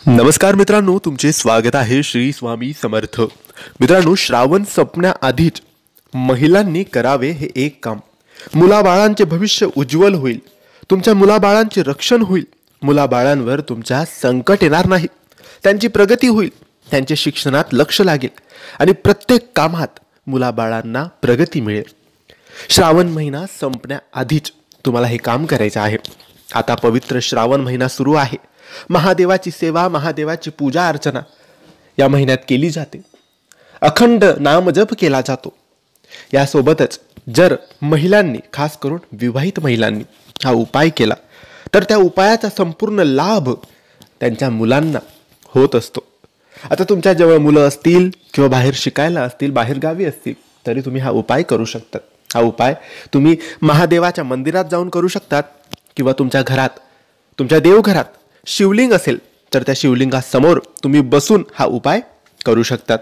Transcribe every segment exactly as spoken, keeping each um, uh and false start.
नमस्कार मित्रांनो, तुमचे स्वागत आहे श्री स्वामी समर्थ. मित्रांनो, श्रावण संपण्याआधीच महिलांनी करावे हे एक काम. मुलाबाळांचे भविष्य उज्ज्वल होईल, तुमच्या मुलाबाळांचे रक्षण होईल, मुलाबाळांवर तुमच्या संकट येणार नाही, त्यांची प्रगती होईल, त्यांच्या शिक्षणात लक्ष लागेल आणि प्रत्येक कामात मुलाबाळांना प्रगती मिळेल. श्रावण महिना संपण्याआधीच तुम्हाला हे काम करायचे आहे. आता पवित्र श्रावण महिना सुरू आहे. महादेवाची सेवा, महादेवाची पूजा अर्चना या महिन्यात केली जाते. अखंड नामजप केला जातो. यासोबतच जर महिलांनी, खास करून विवाहित महिलांनी हा उपाय केला तर त्या उपायाचा संपूर्ण लाभ त्यांच्या मुलांना होत असतो. आता तुमच्या जवळ मुलं असतील किंवा बाहेर शिकायला असतील, बाहेर गावी असतील, तरी तुम्ही हा उपाय करू शकता. हा उपाय तुम्ही महादेवाच्या मंदिरात जाऊन करू शकतात किंवा तुमच्या घरात, तुमच्या देवघरात शिवलिंग असेल तर त्या शिवलिंगासमोर तुम्ही बसून हा उपाय करू शकतात.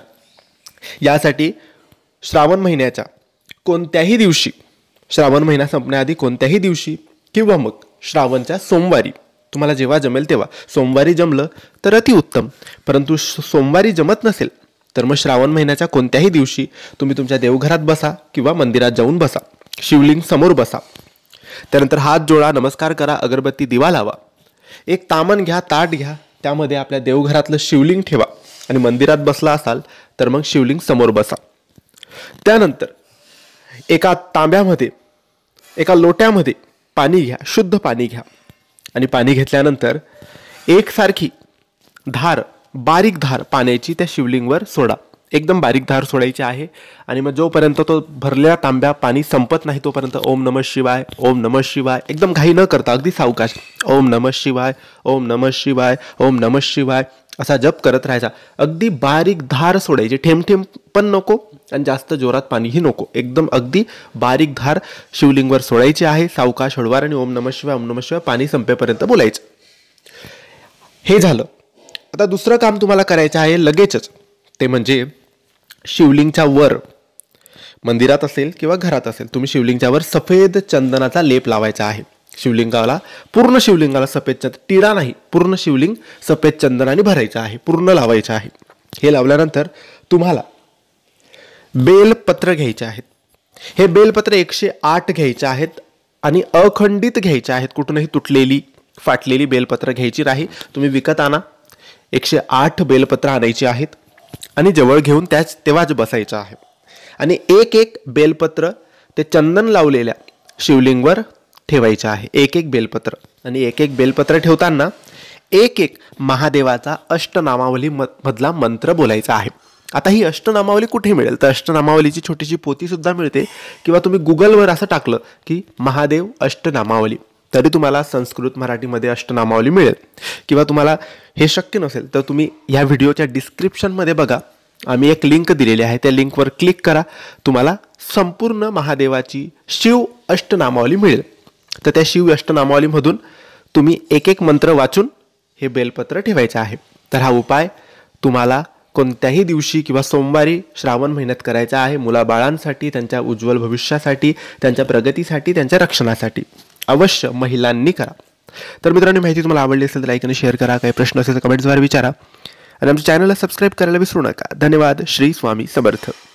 यासाठी श्रावण महिन्याच्या कोणत्याही दिवशी, श्रावण महिना संपण्याआधी कोणत्याही दिवशी किंवा मग श्रावणच्या सोमवारी, तुम्हाला जेव्हा जमेल तेव्हा, सोमवारी जमलं तर अतिउत्तम, परंतु सोमवारी जमत नसेल तर मग श्रावण महिन्याच्या कोणत्याही दिवशी तुम्ही तुमच्या देवघरात बसा किंवा मंदिरात जाऊन बसा, शिवलिंग समोर बसा. त्यानंतर हात जोडा, नमस्कार करा, अगरबत्ती, दिवा लावा. एक तामण घ्या, ताट घ्या, त्यामध्ये आपल्या देवघरातलं शिवलिंग ठेवा आणि मंदिरात बसला असाल तर मग शिवलिंग समोर बसा. त्यानंतर एका तांब्यामध्ये, एका लोट्यामध्ये पाणी घ्या, शुद्ध पाणी घ्या आणि पाणी घेतल्यानंतर एकसारखी धार, बारीक धार पाण्याची त्या शिवलिंगवर सोडा. एकदम बारीक धार सोडायची आहे आणि मग जोपर्यंत तो भरलेला तांब्या पाणी संपत नाही तोपर्यंत ओम नमः शिवाय, ओम नमः शिवाय, एकदम घाई न करता अगदी सावकाश, ओम नमः शिवाय, ओम नमः शिवाय, ओम नमः शिवाय असा जप करत राहायचा. अगदी बारीक धार सोडायची, ठेम ठेम पण नको आणि जास्त जोरात पाणीही नको. एकदम अगदी बारीक धार शिवलिंगवर सोडायची आहे, सावकाश, हळूवार, आणि ओम नमः शिवाय, ओम नमः शिवाय पाणी संपेपर्यंत बोलायचं. हे झालं. आता दुसरं काम तुम्हाला करायचं आहे लगेचच, ते म्हणजे शिवलिंगच्या वर, मंदिरात असेल किंवा घरात असेल, तुम्ही शिवलिंगच्या वर सफेद चंदनाचा लेप लावायचा आहे. शिवलिंगाला, पूर्ण शिवलिंगाला सफेद चंदन, टिळा नाही, पूर्ण शिवलिंग सफेद चंदनाने भरायचं आहे, पूर्ण लावायचं आहे. हे लावल्यानंतर तुम्हाला बेलपत्र घ्यायचे आहेत. हे बेलपत्र एकशे आठ घ्यायचे आहेत आणि अखंडित घ्यायचे आहेत. कुठूनही तुटलेली, फाटलेली बेलपत्र घ्यायची नाही, तुम्ही विकत आणा. एकशे आठ बेलपत्र आणायची आहेत आणि जवळ घेऊन त्याच तेव्हाच बसायचं आहे. आणि एक एक बेलपत्र ते चंदन लावलेल्या शिवलिंगवर ठेवायचे आहे. एक एक बेलपत्र, आणि एक एक बेलपत्र ठेवताना एक एक महादेवाचा अष्टनामावली मधला मंत्र बोलायचा आहे. आता ही अष्टनामावली कुठे मिळेल तर अष्टनामावलीची छोटीशी पोथी सुद्धा मिळते, किंवा तुम्ही गुगलवर असं टाकलं की महादेव अष्टनामावली तरी तुम्हाला संस्कृत मराठीमध्ये अष्टनामावली मिळेल. किंवा तुम्हाला हे शक्य नसेल तर तुम्ही या व्हिडिओच्या डिस्क्रिप्शनमध्ये बघा, आम्ही एक लिंक दिलेली आहे, त्या लिंकवर क्लिक करा, तुम्हाला संपूर्ण महादेवाची शिव अष्टनामावली मिळेल. तर त्या शिव अष्टनामावलीमधून तुम्ही एक एक मंत्र वाचून हे बेलपत्र ठेवायचं आहे. तर हा उपाय तुम्हाला कोणत्याही दिवशी किंवा सोमवारी श्रावण महिन्यात करायचा आहे, मुलाबाळांसाठी, त्यांच्या उज्ज्वल भविष्यासाठी, त्यांच्या प्रगतीसाठी, त्यांच्या रक्षणासाठी. अवश्य महिलांनी करा. तर मित्रांनो, माहिती तुम्हाला आवडली असेल तर लाईक आणि शेअर करा. काही प्रश्न असेल तर कमेंट्सद्वारे विचारा आणि आमच्या चॅनलला सबस्क्राईब करायला विसरू नका. धन्यवाद. श्री स्वामी समर्थ.